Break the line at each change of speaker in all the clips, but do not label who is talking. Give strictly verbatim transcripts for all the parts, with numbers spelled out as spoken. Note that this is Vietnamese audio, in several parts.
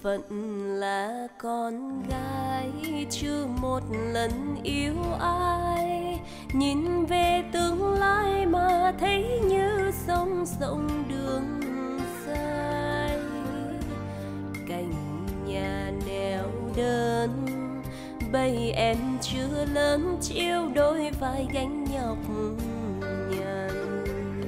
phận là con gái, chưa một lần yêu ai. Nhìn về tương lai mà thấy như sông rộng đường dài. Cạnh nhà neo đơn, bầy em chưa lớn chiêu đôi vai gánh nhọc nhằn.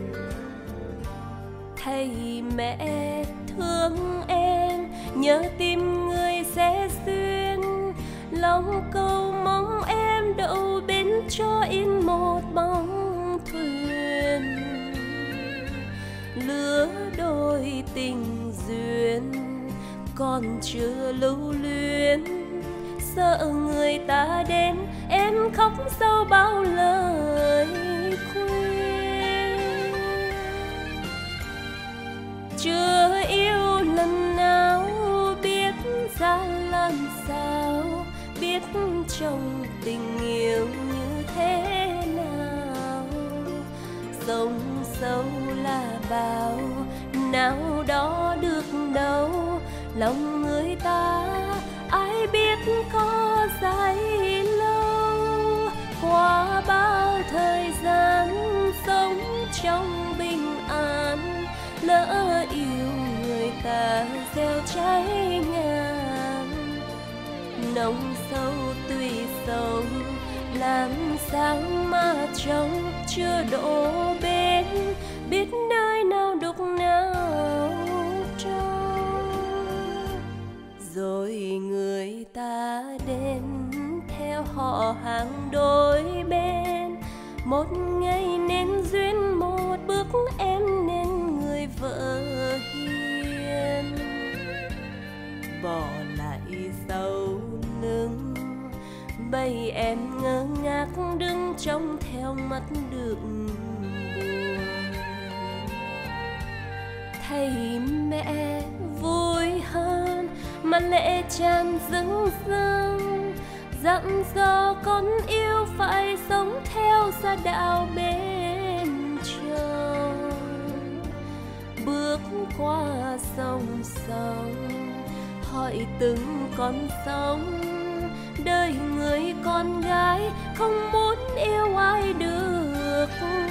Thầy mẹ thương em, nhớ tim người sẽ xuyên. Lòng cầu mong em đậu bên cho in một bóng thuyền. Lứa đôi tình duyên còn chưa lưu luyến. Sợ người ta đến em khóc sau bao lời khuyên. Chưa yêu lần nào biết ra làm sao, biết trong tình yêu như thế nào. Sông sâu là bao, nào đó được đâu. Lòng người ta ai biết có dài lâu. Qua bao thời gian sống trong bình an, lỡ yêu người ta gieo cháy ngàn. Nồng sâu tùy sông, làm sáng mà trông chưa đổ bên. Biết nơi nào đục nào trong. Rồi người ta đến theo họ hàng đôi bên. Một ngày nên duyên, một bước em nên người vợ hiền. Bỏ lại sau lưng bầy em ngơ ngác đứng trông theo mắt đượm buồn. Thầy mẹ vui hơn mà lệ tràn rưng rưng. Dặn dò con yêu phải sống theo gia đạo bên chồng. Bước qua sông sông, hỏi từng con sóng. Đời người con gái không muốn yêu ai được không?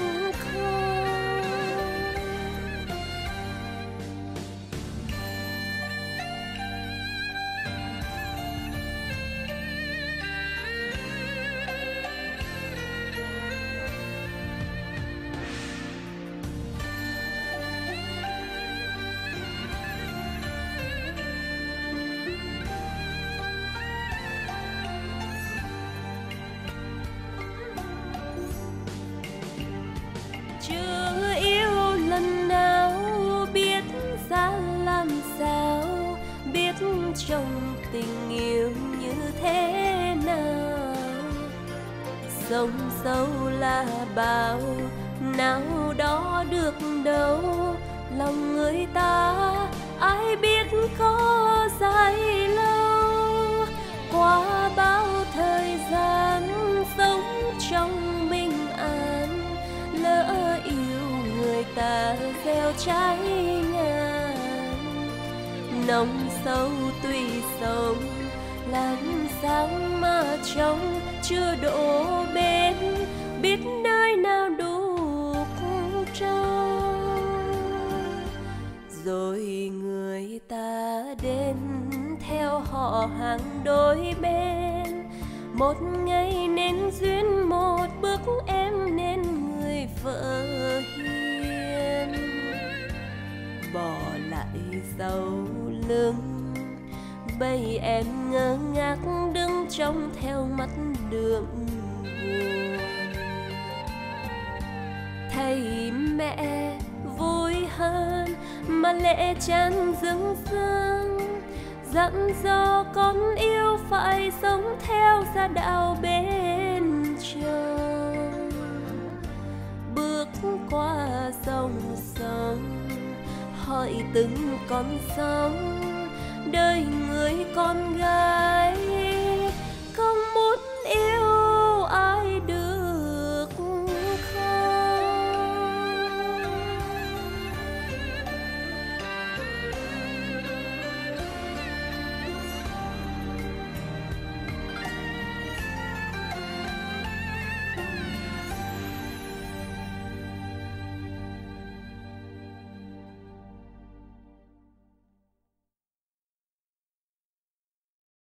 Chưa yêu lần nào biết ra làm sao, biết trong tình yêu như thế nào. Sông sâu là bao, nào đó được đâu. Lòng người ta ai biết có dài lâu. Qua bao thời gian sống trong bình an, lỡ yêu người ta gieo cháy ngàn. Nồng sâu tùy sông, làm sáng mà trông chưa đổ bên. Biết nơi nào đục trong. Rồi người ta đến theo họ hàng đôi bên. Một ngày nên duyên, một bước em nên người vợ hiền. Bỏ lại sau lưng bầy em ngơ ngác đứng trông theo mắt đượm buồn. Thầy mẹ vui hơn mà lệ tràn rưng rưng. Dặn dò con yêu phải sống theo gia đạo bên chồng. Bước qua dòng sông, hỏi từng con sóng. Đời người con gái